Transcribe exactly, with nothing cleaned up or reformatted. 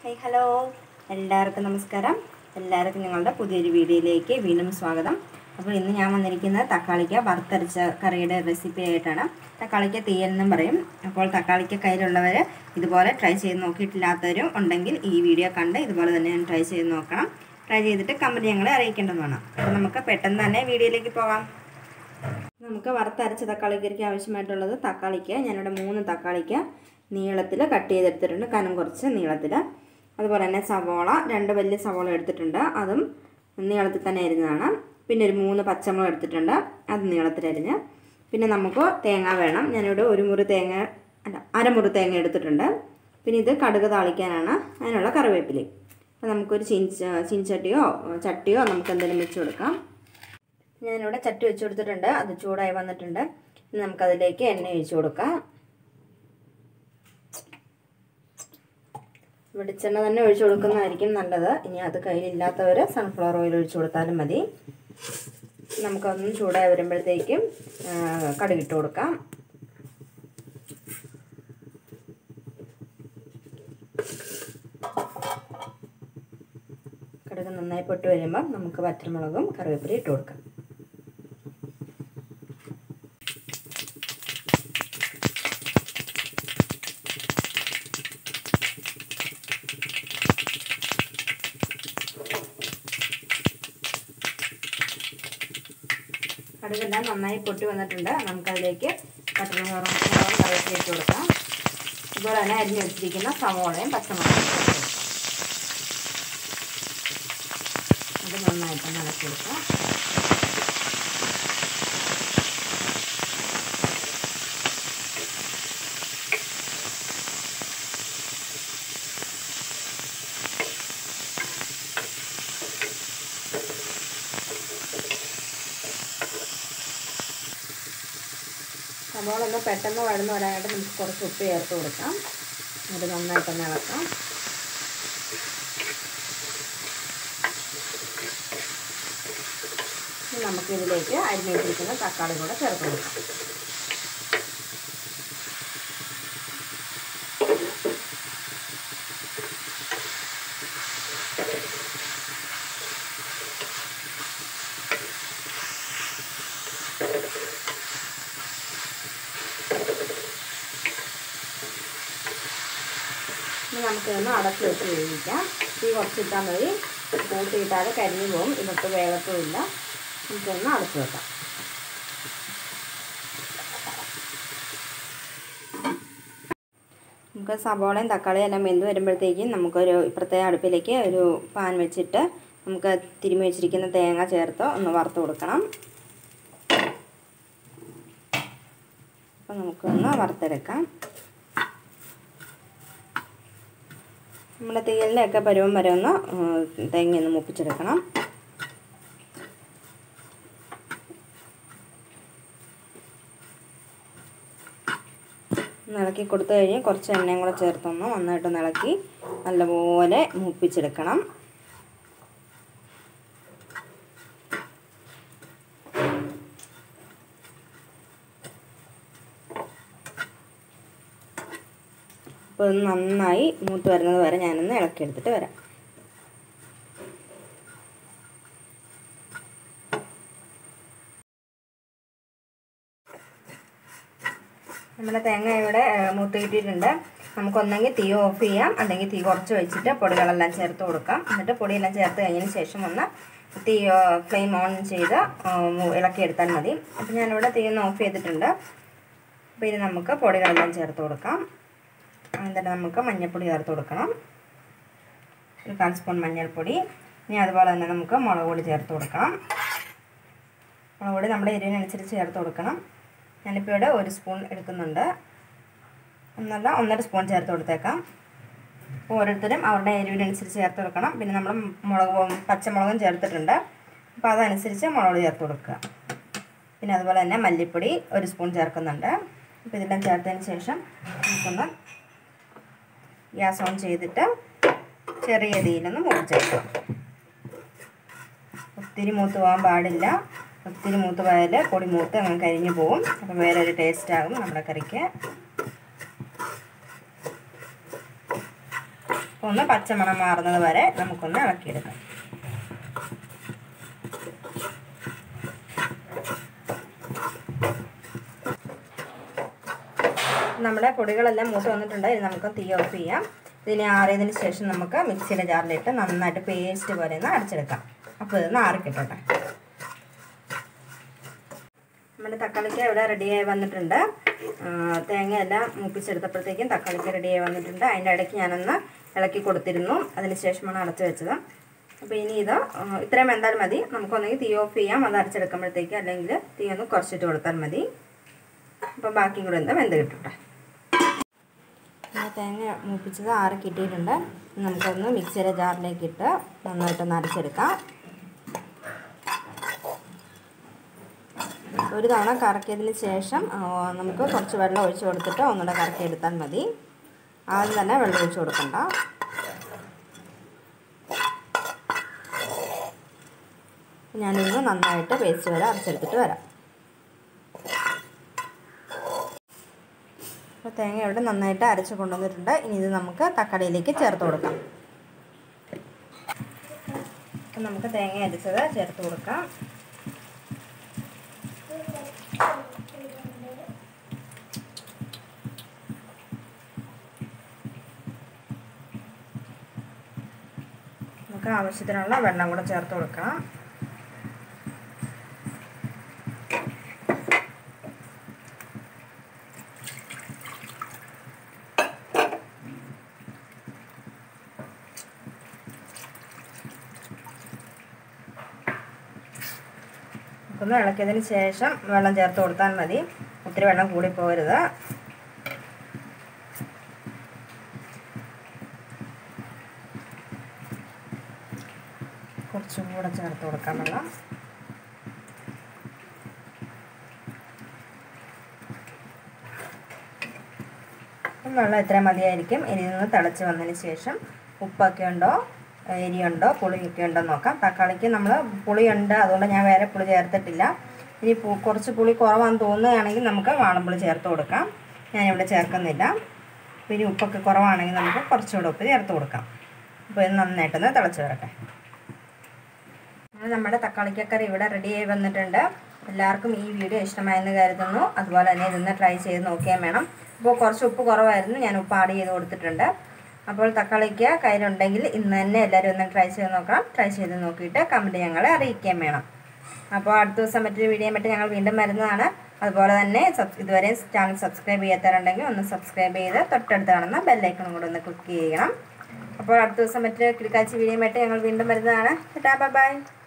Hi hello എല്ലാവർക്കും നമസ്കാരം. എല്ലാവർക്കും ഞങ്ങളുടെ പുതിയൊരു വീഡിയോയിലേക്ക് വീണ്ടും സ്വാഗതം. അപ്പോൾ ഇന്ന് ഞാൻ വന്നിരിക്കുന്നത് തക്കാളിക്ക വറുത്തരച്ച കറിയുടെ റെസിപ്പി ആയിട്ടാണ്. തക്കാളിക്ക തീയലെന്നും പറയും. അപ്പോൾ തക്കാളിക്ക കയ്യിലുള്ളവർ ഇതുപോലെ ട്രൈ ചെയ്ത് നോക്കിയിട്ടില്ലാത്തവരും ഉണ്ടെങ്കിൽ ഈ വീഡിയോ കണ്ട് ഇതുപോലെ തന്നെ ട്രൈ ചെയ്ത് നോക്കണം. ട്രൈ ചെയ്തിട്ട് കമൻറ്റ് ഞങ്ങളെ അറിയിക്കേണ്ടതാണ്. അപ്പോൾ നമുക്ക് പെട്ടെന്ന് തന്നെ വീഡിയോയിലേക്ക് പോകാം. നമുക്ക് വറുത്തരച്ച തക്കാളിക്കറിക്ക് ആവശ്യമായിട്ടുള്ളത് തക്കാളിക്ക. ഞാനിവിടെ മൂന്ന് തക്കാളിക്ക നീളത്തിൽ കട്ട് ചെയ്തെടുത്തിട്ടുണ്ട്, കനം കുറച്ച് നീളത്തിൽ. അതുപോലെ തന്നെ സവോള, രണ്ട് വലിയ സവോള എടുത്തിട്ടുണ്ട്, അതും നീളത്തിൽ തന്നെ അരിഞ്ഞതാണ്. പിന്നെ ഒരു മൂന്ന് പച്ചമുളക് എടുത്തിട്ടുണ്ട്, അത് നീളത്തിലരിഞ്ഞ്. പിന്നെ നമുക്ക് തേങ്ങ വേണം. ഞാനിവിടെ ഒരു മുറി തേങ്ങ അല്ല അരമുറി തേങ്ങ എടുത്തിട്ടുണ്ട്. പിന്നെ ഇത് കടുക് താളിക്കാനാണ്, അതിനുള്ള കറിവേപ്പില. അപ്പോൾ നമുക്കൊരു ചീൻച ചീൻചട്ടിയോ ചട്ടിയോ നമുക്ക് എന്തെങ്കിലും വെച്ച് കൊടുക്കാം. ഞാനിവിടെ ചട്ടി വെച്ച് കൊടുത്തിട്ടുണ്ട്, അത് ചൂടായി വന്നിട്ടുണ്ട്. ഇനി നമുക്കതിലേക്ക് എണ്ണ ഒഴിച്ച് കൊടുക്കാം. വെളിച്ചെണ്ണ തന്നെ ഒഴിച്ചു കൊടുക്കുന്നതായിരിക്കും നല്ലത്. ഇനി അത് കയ്യിലില്ലാത്തവർ സൺഫ്ലവർ ഓയിൽ ഒഴിച്ചു കൊടുത്താലും മതി. നമുക്കൊന്ന് ചൂടായി വരുമ്പോഴത്തേക്കും കടുകിട്ട് കൊടുക്കാം. കടുക് നന്നായി പൊട്ടി വരുമ്പം നമുക്ക് വറ്റൽമുളകും കറിവേപ്പിലയും ഇട്ട് കൊടുക്കാം. കടുകെല്ലാം നന്നായി പൊട്ടി വന്നിട്ടുണ്ട്. നമുക്കതിലേക്ക് വറ്റൽമുളകും കറിവേപ്പിലയും ഇട്ട് കൊടുക്കാം. അതുപോലെ തന്നെ അരിഞ്ഞ് വെച്ചിരിക്കുന്ന സവോളയും പച്ചമുളകും അത് നന്നായിട്ട് ഇളക്കി കൊടുക്കാം. സവോള ഒന്ന് പെട്ടെന്ന് വഴന്ന് വരാനായിട്ട് നമുക്ക് കുറച്ച് ഉപ്പ് ചേർത്ത് കൊടുക്കാം. അത് നന്നായിട്ടൊന്ന് ഇളക്കാം. നമുക്കിതിലേക്ക് അരിഞ്ഞ് വെച്ചിരിക്കുന്ന തക്കാളി കൂടെ ചേർത്ത് കൊടുക്കാം. ഇനി നമുക്കിതൊന്ന് അടച്ച് വെച്ച് വേവിക്കാം. തീ കുറച്ചിട്ടാൽ മതി, കൂട്ടിയിട്ടാൽ കരിഞ്ഞു പോകും, ഇതൊട്ട് വേഗത്തുമില്ല. നമുക്കൊന്ന് അടച്ച് വെക്കാം. നമുക്ക് സവോളയും തക്കാളിയും എല്ലാം വെന്ത് വരുമ്പോഴത്തേക്കും നമുക്കൊരു ഇപ്പുറത്തെ അടുപ്പിലേക്ക് ഒരു പാൻ വെച്ചിട്ട് നമുക്ക് തിരുമ്മി വെച്ചിരിക്കുന്ന തേങ്ങ ചേർത്ത് ഒന്ന് വറുത്ത് കൊടുക്കണം. അപ്പോൾ നമുക്കൊന്ന് വറുത്തെടുക്കാം. നമ്മുടെ തീയലിൻ്റെയൊക്കെ പരുവം വരെ ഒന്ന് തേങ്ങയൊന്ന് മൂപ്പിച്ചെടുക്കണം. ഇളക്കി കൊടുത്തു കഴിഞ്ഞ് കുറച്ച് എണ്ണയും കൂടെ ചേർത്തൊന്ന് നന്നായിട്ട് ഇളക്കി നല്ലപോലെ മൂപ്പിച്ചെടുക്കണം. അപ്പോൾ ഇത് നന്നായി മൂത്ത് വരുന്നത് വരെ ഞാനൊന്ന് ഇളക്കിയെടുത്തിട്ട് വരാം. നമ്മുടെ തേങ്ങ ഇവിടെ മൂത്ത് കിട്ടിയിട്ടുണ്ട്. നമുക്കൊന്നെങ്കിൽ തീ ഓഫ് ചെയ്യാം, അല്ലെങ്കിൽ തീ കുറച്ച് വെച്ചിട്ട് പൊടികളെല്ലാം ചേർത്ത് കൊടുക്കാം. എന്നിട്ട് പൊടിയെല്ലാം ചേർത്ത് കഴിഞ്ഞതിന് ശേഷം ഒന്ന് തീ ഫ്ലെയിം ഓൺ ചെയ്ത് ഇളക്കിയെടുത്താൽ മതി. അപ്പോൾ ഞാനിവിടെ തീ ഒന്ന് ഓഫ് ചെയ്തിട്ടുണ്ട്. അപ്പോൾ ഇത് നമുക്ക് പൊടികളെല്ലാം ചേർത്ത് കൊടുക്കാം. എന്നിട്ട് നമുക്ക് മഞ്ഞൾപ്പൊടി ചേർത്ത് കൊടുക്കണം, ഒരു കാൽ സ്പൂൺ മഞ്ഞൾപ്പൊടി. ഇനി അതുപോലെ തന്നെ നമുക്ക് മുളക് പൊടി ചേർത്ത് കൊടുക്കണം. മുളക് പൊടി നമ്മുടെ എരിവിനനുസരിച്ച് ചേർത്ത് കൊടുക്കണം. ഞാനിപ്പോൾ ഇവിടെ ഒരു സ്പൂൺ എടുക്കുന്നുണ്ട്, ഒന്നല്ല ഒന്നര സ്പൂൺ ചേർത്ത് കൊടുത്തേക്കാം. അപ്പോൾ ഓരോരുത്തരും അവരുടെ എരിവിനനുസരിച്ച് ചേർത്ത് കൊടുക്കണം. പിന്നെ നമ്മൾ മുളക് പച്ചമുളകും ചേർത്തിട്ടുണ്ട്, അപ്പോൾ അതനുസരിച്ച് മുളക് ചേർത്ത് കൊടുക്കുക. പിന്നെ അതുപോലെ തന്നെ മല്ലിപ്പൊടി ഒരു സ്പൂൺ ചേർക്കുന്നുണ്ട്. അപ്പോൾ ഇതെല്ലാം ചേർത്തതിന് ശേഷം നമുക്കൊന്ന് ഗ്യാസ് ഓൺ ചെയ്തിട്ട് ചെറിയ തീയിലൊന്ന് മൂപ്പിച്ചെടുക്കാം. ഒത്തിരി മൂത്ത് പോകാൻ പാടില്ല. ഒത്തിരി മൂത്ത് പോയാൽ പൊടി മൂത്ത് അങ്ങനെ കരിഞ്ഞു പോകും. അപ്പോൾ വേറൊരു ടേസ്റ്റ് ആകും നമ്മുടെ കറിക്ക്. ഒന്ന് പച്ചമണം മാറുന്നത് വരെ നമുക്കൊന്ന് ഇളക്കിയെടുക്കാം. നമ്മുടെ പൊടികളെല്ലാം മൂത്ത് വന്നിട്ടുണ്ട്. ഇനി നമുക്ക് തീ ഓഫ് ചെയ്യാം. ഇതിനെ ആറിയതിന് ശേഷം നമുക്ക് മിക്സിയുടെ ജാറിലിട്ട് നന്നായിട്ട് പേസ്റ്റ് പോലെ ഒന്ന് അരച്ചെടുക്കാം. അപ്പോൾ ഇതൊന്ന് ആറിക്കിട്ടട്ടെ. നമ്മുടെ തക്കാളിക്ക ഇവിടെ റെഡിയായി വന്നിട്ടുണ്ട്. തേങ്ങയെല്ലാം മൂപ്പിച്ചെടുത്തപ്പോഴത്തേക്കും തക്കാളിക്ക റെഡിയായി വന്നിട്ടുണ്ട്. അതിൻ്റെ ഇടയ്ക്ക് ഞാനൊന്ന് ഇളക്കി കൊടുത്തിരുന്നു. അതിന് ശേഷമാണ് അടച്ചു വെച്ചത്. അപ്പോൾ ഇനി ഇത് ഇത്രയും വെന്താൽ മതി. നമുക്കൊന്നെങ്കിൽ തീ ഓഫ് ചെയ്യാം അത് അരച്ചെടുക്കുമ്പോഴത്തേക്ക്, അല്ലെങ്കിൽ തീ ഒന്ന് കുറച്ചിട്ട് കൊടുത്താൽ മതി. അപ്പോൾ ബാക്കിയും കൂടെ എന്താ വെന്ത് കിട്ടട്ടെ. തേങ്ങ മൂപ്പിച്ചത് ആറ് കിട്ടിയിട്ടുണ്ട്. നമുക്കൊന്ന് മിക്സിയുടെ ജാറിലേക്ക് ഇട്ട് നന്നായിട്ടൊന്ന് അരച്ചെടുക്കാം. ഒരു തവണ കറക്കിയതിന് ശേഷം നമുക്ക് കുറച്ച് വെള്ളം ഒഴിച്ച് കൊടുത്തിട്ട് ഒന്നുകൂടെ കറക്കി എടുത്താൽ മതി. ആദ്യം തന്നെ വെള്ളം ഒഴിച്ച് കൊടുക്കണ്ട. ഞാനിന്ന് നന്നായിട്ട് പേസ്റ്റ് വരെ അരച്ചെടുത്തിട്ട് വരാം. അപ്പോൾ തേങ്ങ ഇവിടെ നന്നായിട്ട് അരച്ച് കൊണ്ടുവന്നിട്ടുണ്ട്. ഇനി ഇത് നമുക്ക് തക്കാളിയിലേക്ക് ചേർത്ത് കൊടുക്കാം. അപ്പം നമുക്ക് തേങ്ങ അരച്ചത് ചേർത്ത് കൊടുക്കാം. നമുക്ക് ആവശ്യത്തിനുള്ള വെള്ളം കൂടെ ചേർത്ത് കൊടുക്കാം. ഒന്ന് ഇളക്കിയതിന് ശേഷം വെള്ളം ചേർത്ത് കൊടുത്താൽ മതി. ഒത്തിരി വെള്ളം കൂടി പോകരുത്. കുറച്ചും കൂടെ ചേർത്ത് കൊടുക്കാം വെള്ളം. വെള്ളം ഇത്ര മതിയായിരിക്കും. ഇനി നിന്ന് തിളച്ച് വന്നതിന് ശേഷം ഉപ്പൊക്കെ ഉണ്ടോ, എരിയുണ്ടോ, പുളിയൊക്കെ ഉണ്ടോ നോക്കാം. തക്കാളിക്ക് നമ്മൾ പുളിയുണ്ട്, അതുകൊണ്ട് ഞാൻ വേറെ പുളി ചേർത്തിട്ടില്ല. ഇനി കുറച്ച് പുളി കുറവാണെന്ന് തോന്നുകയാണെങ്കിൽ നമുക്ക് വാളംപുളി ചേർത്ത് കൊടുക്കാം. ഞാനിവിടെ ചേർക്കുന്നില്ല. പിന്നെ ഉപ്പൊക്കെ കുറവാണെങ്കിൽ നമുക്ക് കുറച്ചുകൂടെ ഉപ്പ് ചേർത്ത് കൊടുക്കാം. അപ്പോൾ ഇത് നന്നായിട്ടൊന്ന് തിളച്ച് വരട്ടെ. നമ്മുടെ തക്കാളിക്കക്കറി ഇവിടെ റെഡിയായി വന്നിട്ടുണ്ട്. എല്ലാവർക്കും ഈ വീഡിയോ ഇഷ്ടമായെന്ന് കരുതുന്നു. അതുപോലെ തന്നെ ഇതൊന്ന് ട്രൈ ചെയ്ത് നോക്കിയാൽ വേണം. ഇപ്പോൾ കുറച്ച് ഉപ്പ് കുറവായിരുന്നു, ഞാൻ ഉപ്പ് ആഡ് ചെയ്ത് കൊടുത്തിട്ടുണ്ട്. അപ്പോൾ തക്കാളിക്ക കയ്യിലുണ്ടെങ്കിൽ ഇന്ന് തന്നെ എല്ലാവരും ഒന്ന് ട്രൈ ചെയ്ത് നോക്കണം. ട്രൈ ചെയ്ത് നോക്കിയിട്ട് കമൻറ്റ് ഞങ്ങളെ അറിയിക്കാൻ വേണം. അപ്പോൾ അടുത്ത ദിവസം മറ്റൊരു വീഡിയോ മറ്റും ഞങ്ങൾ വീണ്ടും വരുന്നതാണ്. അതുപോലെ തന്നെ ഇതുവരെ ചാനൽ സബ്സ്ക്രൈബ് ചെയ്യാത്തവരുണ്ടെങ്കിൽ ഒന്ന് സബ്സ്ക്രൈബ് ചെയ്ത് തൊട്ടടുത്ത് കാണുന്ന ബെല്ലൈക്കണും കൂടെ ഒന്ന് ക്ലിക്ക് ചെയ്യണം. അപ്പോൾ അടുത്ത ദിവസം മറ്റൊരു കിടക്കാച്ചി വീഡിയോ മറ്റും ഞങ്ങൾ വീണ്ടും വരുന്നതാണ്. Tata bye by.